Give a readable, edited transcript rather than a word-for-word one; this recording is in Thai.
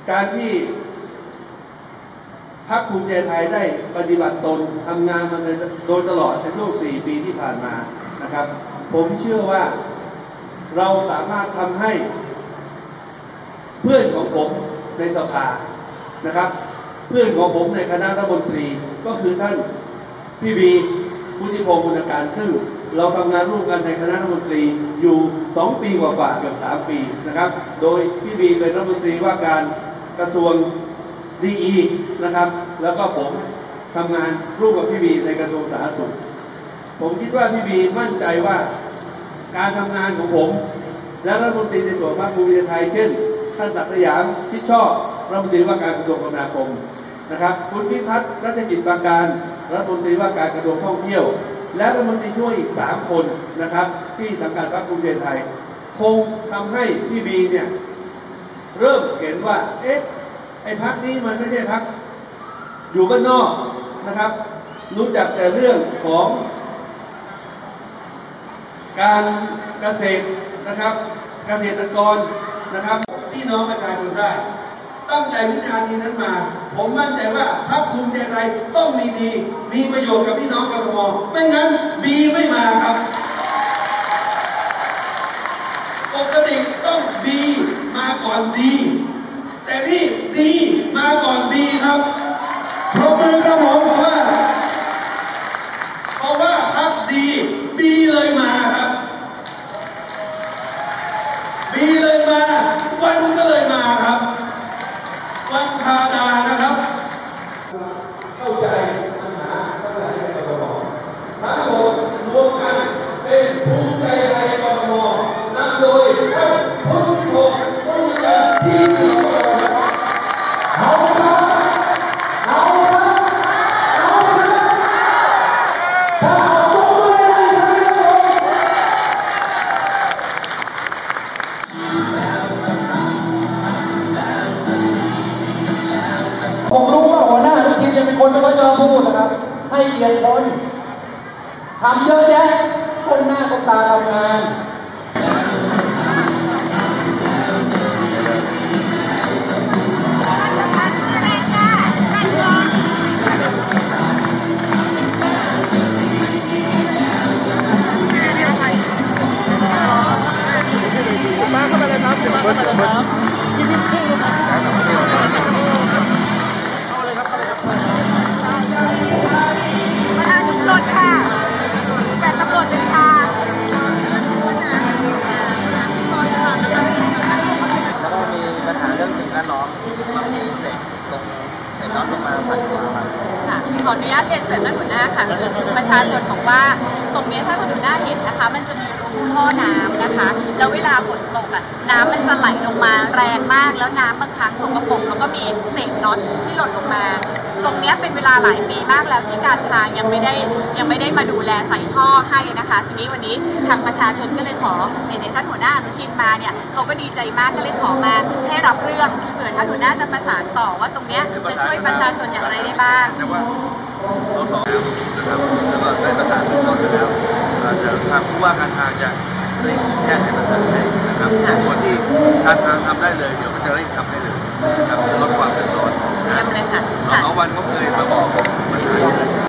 การที่พรรคภูมิใจไทยได้ปฏิบัติตนทำงานมาโดยตลอดในช่วง4 ปีที่ผ่านมานะครับผมเชื่อว่าเราสามารถทำให้เพื่อนของผมในสภานะครับเพื่อนของผมในคณะรัฐมนตรีก็คือท่านพี่บีวุฒิพงศ์บุญการซึ่งเราทำงานร่วมกันในคณะรัฐมนตรีอยู่2 ปีกว่าๆเกือบ3 ปีนะครับโดยพี่บีเป็นรัฐมนตรีว่าการกระทรวงดีนะครับแล้วก็ผมทำงานร่วมกับพี่บีในกระทรวงสาธารณสุขผมคิดว่าพี่บีมั่นใจว่าการทำงานของผมและรัฐมนตรีในส่วนพรรคภูมิใจไทยเช่นท่านศักดิ์สยามชิดชอบรัฐมนตรีว่าการกระทรวงคมนาคมนะครับคุณพิพัฒน์รัชกิจปราการรัฐมนตรีว่าการกระทรวงท่องเที่ยวและรัฐมนตรีช่วยอีก3 คนนะครับที่สังกัดพรรคภูมิใจไทยคงทำให้พี่บีเนี่ยเริ่มเห็นว่าไอ้พรรคนี้มันไม่ใช่พรรคอยู่บ้านนอกนะครับรู้จักแต่เรื่องของการเกษตรนะครับเกษตรกรนะครับพี่น้องประชาชนได้ตั้งใจวินาทีนั้นมาผมมั่นใจว่าพรรคภูมิใจไทยต้องมีดีมีประโยชน์กับพี่น้องกทมไม่งั้นดีไม่มาครับปกติต้องดีมาก่อนดีแต่นี่ดีมาก่อนดีครับปรบมือครับผมเพราะว่าพรรคดีเลยมาครับดีเลยมาวันก็เลยมาครับวันธาดานะครับเข้าใจปัญหาปัญหาในกทมทั้งหมดรวมกันเป็นภูมิใจไทยกทมนำโดยท่านพุทธิพงศ์วุฒิการที่ผมรู้ว่าหัวหน้าทุกทีมจะเป็นคนไม่ค่อยชอบพูดนะครับให้เกียรติคนทำเยอะแยะคนหน้าคนตาทำงานมาเข้ามาเลยครับมาเข้ามาเลยครับรถค่ะแต่ตำรวจเป็นค่ะแล้วก็มีปัญหาเรื่องสิ่งแวดล้อมบางทีเศษน็อตลงมาใส่หัวครับค่ะขออนุญาตเรียนเสริมท่านหัวหน้าค่ะประชาชนบอกว่าตรงนี้ถ้าท่านหัวหน้าเห็นนะคะมันจะมีรูท่อน้ำนะคะแล้วเวลาฝนตกอ่ะน้ำมันจะไหลลงมาแรงมากแล้วน้ำบางครั้งสกปรกแล้วก็มีเศษน็อตที่หล่นลงมาตรงนี้เป็นเวลาหลายปีมากแล้วที่การทางยังไม่ได้มาดูแลใส่ท่อให้นะคะทีนี้วันนี้ทางประชาชนก็เลยขอในท่านหัวหน้าอนุทินมาเนี่ยเขาก็ดีใจมากก็เลยขอมาให้รับเรื่องเผื่อท่านหัวหน้าจะประสานต่อว่าตรงนี้จะช่วยประชาชนอย่างไรได้บ้างแต่ว่าสองนะครับแล้วก็ได้ประสานทุกคนแล้วจะทางผู้ว่าการทางจะเร่งแก้ไขปัญหาให้นะครับคนที่การทางทำได้เลยเดี๋ยวมันจะเร่งทำให้เลยนะครับลดความเดือดร้อนเยี่ยมเลยค่ะ 2 วันก็เคยมาบอกปัญหา